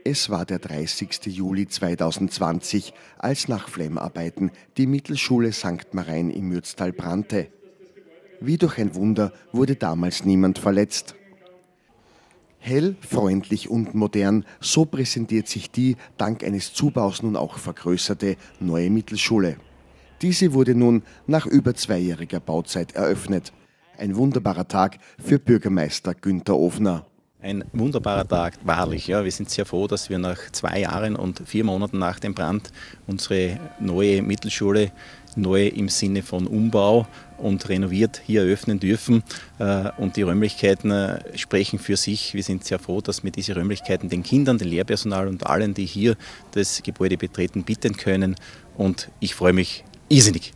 Es war der 30. Juli 2020, als nach Flemmarbeiten die Mittelschule St. Marein im Mürztal brannte. Wie durch ein Wunder wurde damals niemand verletzt. Hell, freundlich und modern, so präsentiert sich die dank eines Zubaus nun auch vergrößerte neue Mittelschule. Diese wurde nun nach über zweijähriger Bauzeit eröffnet. Ein wunderbarer Tag für Bürgermeister Günther Ofner. Ein wunderbarer Tag, wahrlich. Ja. Wir sind sehr froh, dass wir nach 2 Jahren und 4 Monaten nach dem Brand unsere neue Mittelschule, neu im Sinne von Umbau und renoviert, hier eröffnen dürfen. Und die Räumlichkeiten sprechen für sich. Wir sind sehr froh, dass wir diese Räumlichkeiten den Kindern, dem Lehrpersonal und allen, die hier das Gebäude betreten, bieten können. Und ich freue mich irrsinnig.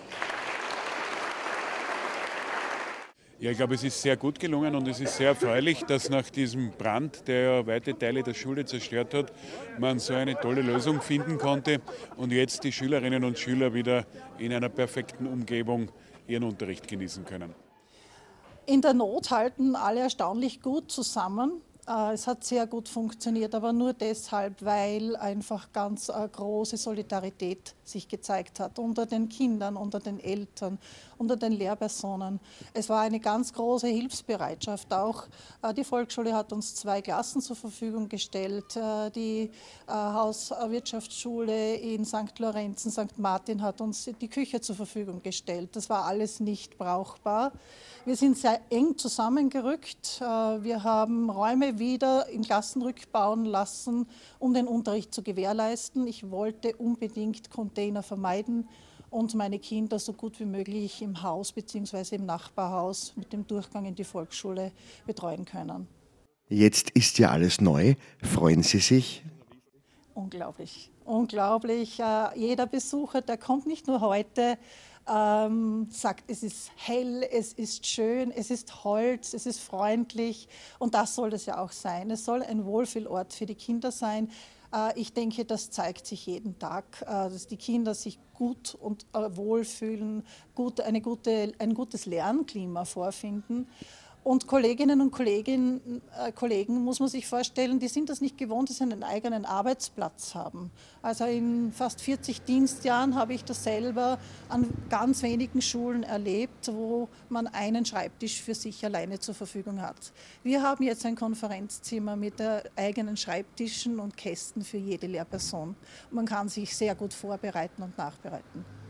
Ja, ich glaube, es ist sehr gut gelungen und es ist sehr erfreulich, dass nach diesem Brand, der ja weite Teile der Schule zerstört hat, man so eine tolle Lösung finden konnte und jetzt die Schülerinnen und Schüler wieder in einer perfekten Umgebung ihren Unterricht genießen können. In der Not halten alle erstaunlich gut zusammen. Es hat sehr gut funktioniert, aber nur deshalb, weil einfach ganz große Solidarität sich gezeigt hat unter den Kindern, unter den Eltern, unter den Lehrpersonen. Es war eine ganz große Hilfsbereitschaft auch. Die Volksschule hat uns 2 Klassen zur Verfügung gestellt. Die Hauswirtschaftsschule in St. Lorenzen, St. Martin hat uns die Küche zur Verfügung gestellt. Das war alles nicht brauchbar. Wir sind sehr eng zusammengerückt. Wir haben Räume wieder in Klassen rückbauen lassen, um den Unterricht zu gewährleisten. Ich wollte unbedingt Container vermeiden und meine Kinder so gut wie möglich im Haus bzw. im Nachbarhaus mit dem Durchgang in die Volksschule betreuen können. Jetzt ist ja alles neu. Freuen Sie sich? Unglaublich, unglaublich. Jeder Besucher, der kommt nicht nur heute, sagt, es ist hell, es ist schön, es ist Holz, es ist freundlich und das soll es ja auch sein. Es soll ein Wohlfühlort für die Kinder sein. Ich denke, das zeigt sich jeden Tag, dass die Kinder sich gut und wohlfühlen, ein gutes Lernklima vorfinden. Und Kolleginnen und Kollegen, muss man sich vorstellen, die sind das nicht gewohnt, dass sie einen eigenen Arbeitsplatz haben. Also in fast 40 Dienstjahren habe ich das selber an ganz wenigen Schulen erlebt, wo man einen Schreibtisch für sich alleine zur Verfügung hat. Wir haben jetzt ein Konferenzzimmer mit eigenen Schreibtischen und Kästen für jede Lehrperson. Man kann sich sehr gut vorbereiten und nachbereiten.